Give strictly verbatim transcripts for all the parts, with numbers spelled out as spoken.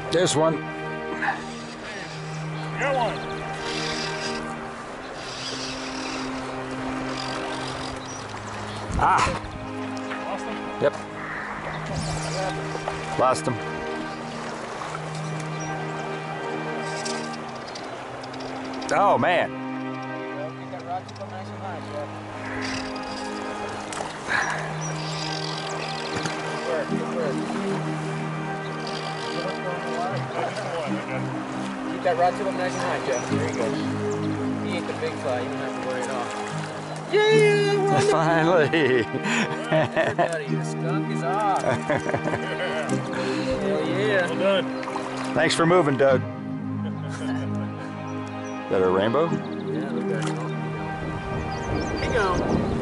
There's one. Got one. Ah. Lost him? Yep. Lost him. Oh man. Well, get that rod tip up nice and high, Jeff. Good work, good work. Keep that rod tip up nice and high, Jeff. Very good. He ain't the big fly, you don't have to worry at all. Yeah, we're Finally. Everybody, the skunk is off. Hell yeah. Well done. Thanks for moving, Doug. Is that a rainbow? Yeah, look at it. Hang on.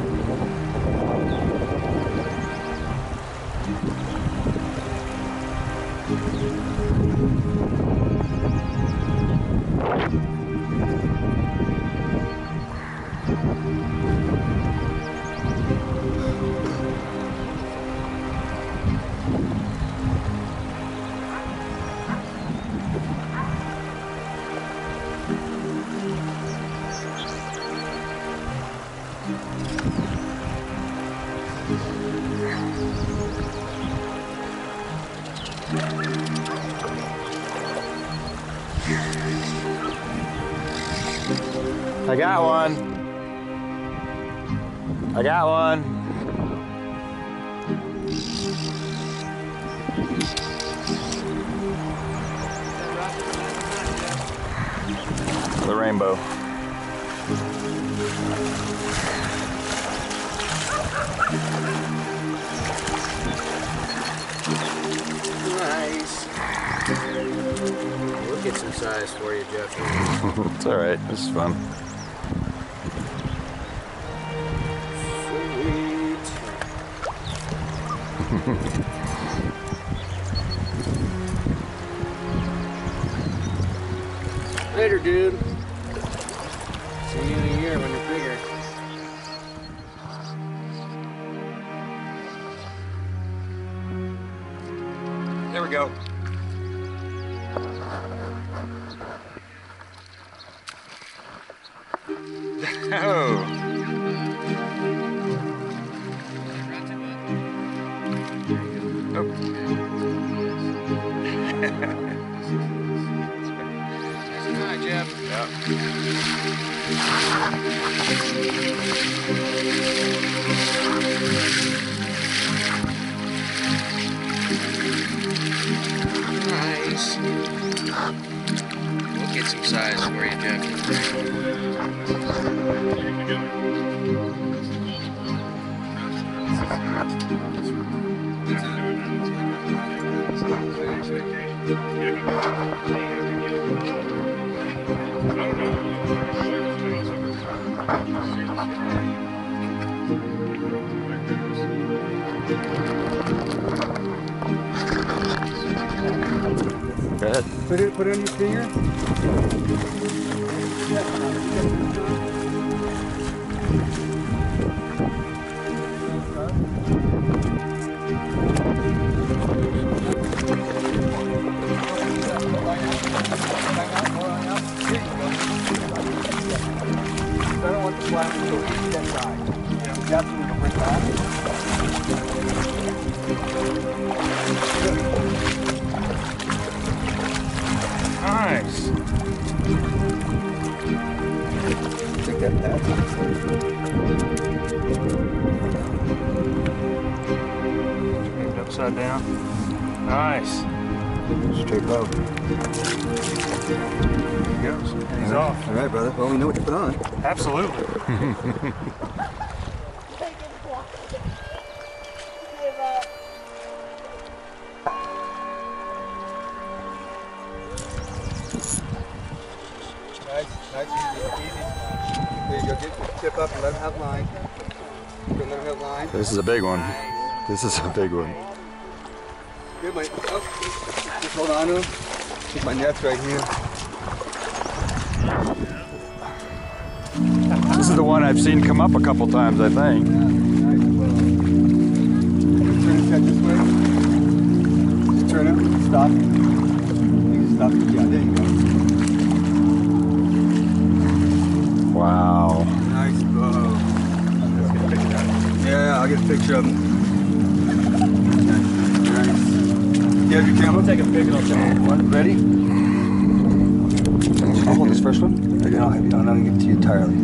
I got one. I got one. The rainbow. Nice. We'll get some size for you, Jeff. It's all right. This is fun. Sweet. Later, dude. See you in a year when you're bigger. There we go. Oh. Hi, Jeff. Yep. Nice. We'll get some size for you, Jeff. Go ahead. Put it, put it on your finger. I don't want the flash to go east that side. Yeah. Definitely to bring back. Nice. Take that back. Make it upside down. Nice. Straight bow. There he goes. And he's off. All right, brother. Well, we know what to put on. Absolutely. Nice, nice, easy, easy. There you go. Get the tip up and let him have line. Let him have line. This is a big one. This is a big one. Good, mate. Oh, just hold on to him. Keep my net's right here. This is the one I've seen come up a couple times, I think. Turn his head this way. Just turn him. Stop. Stop. Yeah, there you go. Wow. Nice bow. Yeah, I'll get a picture of him. Nice. You have your camera? I'll take a pic and I'll show you. One, ready? I'll hold this first one. Okay, I'll have you. I'm not gonna give it to you entirely.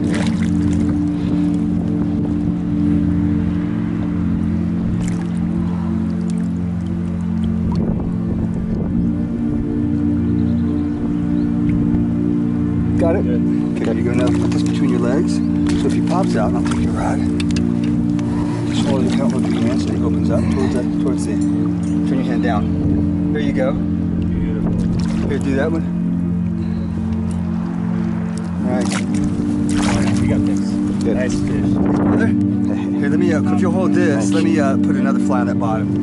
Got it? Good. Okay, you're gonna put this between your legs. So if he pops out, I'll take your rod. Just hold it out with your hand so he opens up towards that, towards the. Turn your hand down. There you go. Beautiful. Here, do that one. Nice. You got this. Good. Nice fish. Brother, here, let me. Uh, if you'll hold this, let me uh, put another fly on that bottom.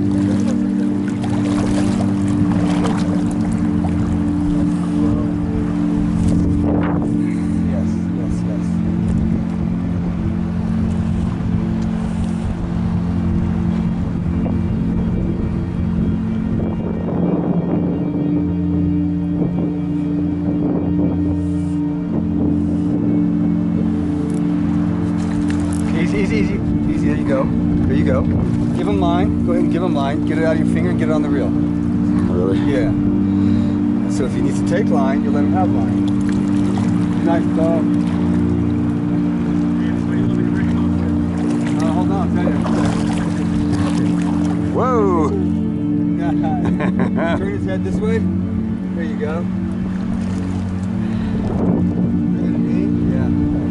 Easy, easy, easy, easy. There you go. There you go. Give him line. Go ahead and give him line. Get it out of your finger and get it on the reel. Really? Yeah. So if he needs to take line, you let him have line. Nice dog. Uh, hold on, tell you. Whoa! Turn his head this way. There you go. Yeah.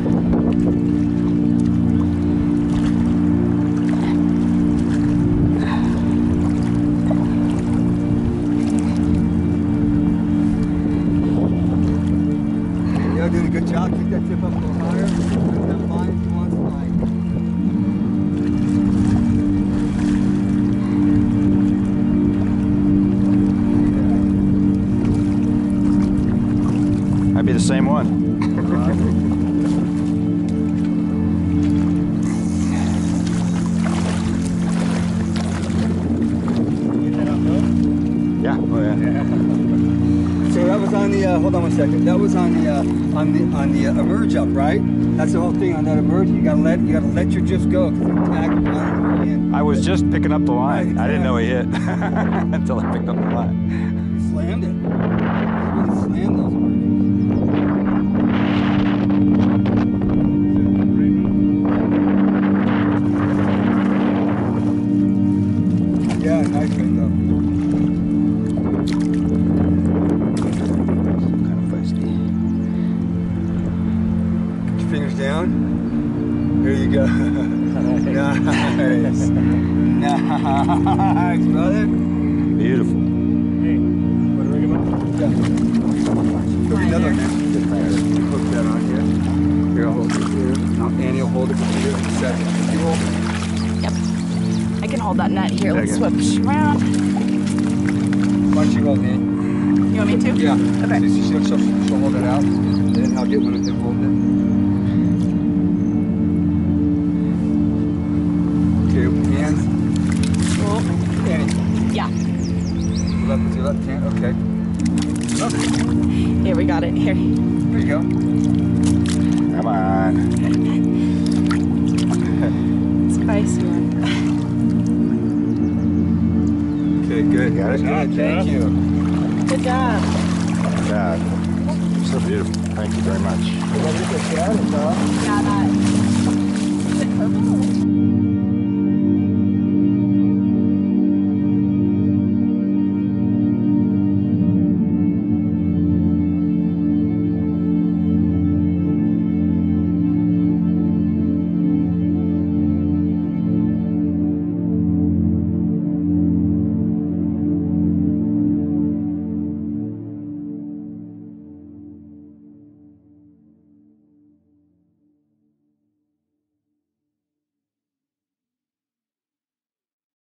You're doing a good job. Keep that tip up a little higher. Let that line if you want to line. Might be the same one. Yeah. Oh yeah. So that was on the. Uh, hold on one second. That was on the uh, on the on the uh, emerge up, right? That's the whole thing on that emerge. You gotta let you gotta let your drift go because you tag the line in. I was just picking up the line. I didn't know he hit until I picked up the line. You slammed it. You really slammed those emerges. Yeah, nice right though. Kind of feisty. Put your fingers down. There you go. Nice. Nice, brother. Beautiful. Hey, what rig am I? Yeah. There'll be another one. Just hook that on here. Here, I'll hold it here. Now, Annie will hold it for you in a second. You hold it. I can hold that net here. Let's Take it. switch around. Why don't you hold it? You want me to? Yeah. Okay. So she'll, she'll, she'll hold that out, and then I'll get one of them hold it. Okay, hands. Cool. Annie, Yeah. left with your left hand. Okay. Lovely. Here, we got it. Here. There you go. Come on. Spicy one. Okay, good. Got it? Good, Good thank job. you. Good job. God. So beautiful. Thank you very much. Yeah, that. Is it purple?